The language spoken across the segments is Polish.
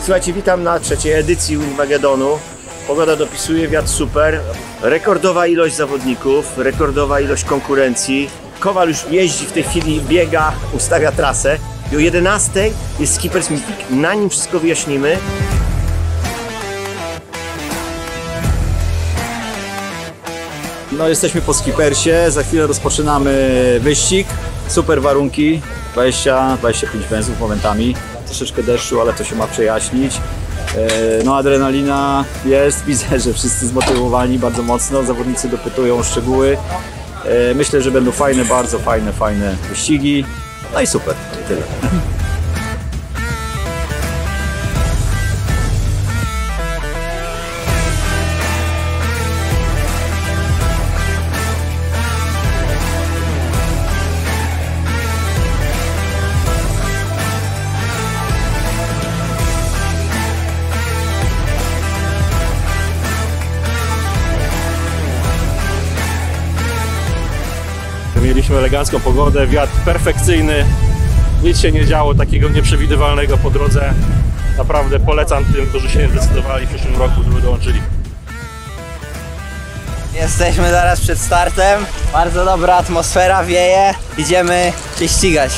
Słuchajcie, witam na trzeciej edycji Wingmagedonu. Pogoda dopisuje, wiatr super. Rekordowa ilość zawodników, rekordowa ilość konkurencji. Kowal już jeździ w tej chwili, biega, ustawia trasę. I o 11 jest Skippers Meeting. Na nim wszystko wyjaśnimy. No, jesteśmy po Skippersie, za chwilę rozpoczynamy wyścig. Super warunki, 20-25 węzłów momentami. Troszeczkę deszczu, ale to się ma przejaśnić. No, adrenalina jest, widzę, że wszyscy zmotywowani bardzo mocno, zawodnicy dopytują o szczegóły. Myślę, że będą fajne, bardzo fajne wyścigi. No i super, tyle. Mieliśmy elegancką pogodę, wiatr perfekcyjny, nic się nie działo takiego nieprzewidywalnego po drodze. Naprawdę polecam tym, którzy się nie zdecydowali w przyszłym roku, żeby dołączyli. Jesteśmy zaraz przed startem, bardzo dobra atmosfera wieje, idziemy się ścigać.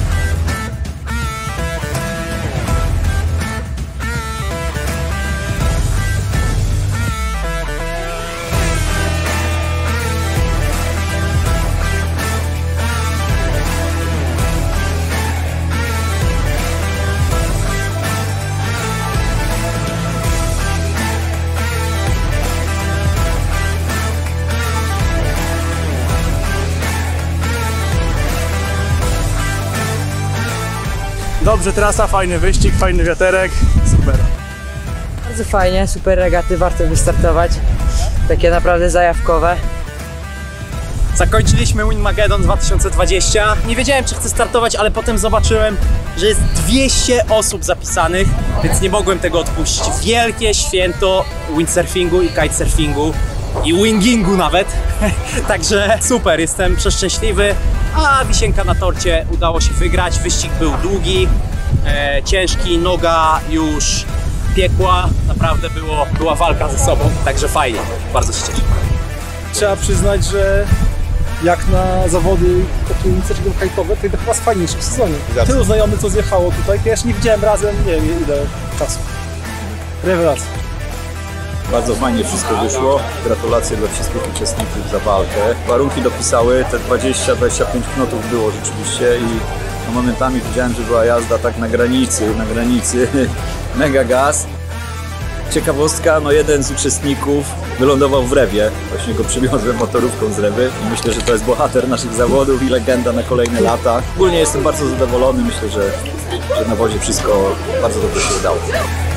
Dobrze, trasa, fajny wyścig, fajny wiaterek, super. Bardzo fajnie, super regaty, warto wystartować. Takie naprawdę zajawkowe. Zakończyliśmy Wingmagedon 2020. Nie wiedziałem, czy chcę startować, ale potem zobaczyłem, że jest 200 osób zapisanych, więc nie mogłem tego odpuścić. Wielkie święto windsurfingu i kitesurfingu i wingingu nawet. Także super, jestem przeszczęśliwy. A wisienka na torcie, udało się wygrać. Wyścig był długi, ciężki, noga już piekła. Naprawdę była walka ze sobą, także fajnie, bardzo się cieszę. Trzeba przyznać, że jak na zawody takie inicjatywowe, to chyba jest fajniejsze w sezonie. Tylu znajomych, co zjechało tutaj, to ja jeszcze nie widziałem razem, nie wiem ile czasu. Rewelacja. Bardzo fajnie wszystko wyszło. Gratulacje dla wszystkich uczestników za walkę. Warunki dopisały, te 20-25 knotów było rzeczywiście i no, momentami widziałem, że była jazda tak na granicy, mega gaz. Ciekawostka, no jeden z uczestników wylądował w Rewie, właśnie go przywiozłem motorówką z Rewy i myślę, że to jest bohater naszych zawodów i legenda na kolejne lata. Ogólnie jestem bardzo zadowolony, myślę, że na wozie wszystko bardzo dobrze się udało.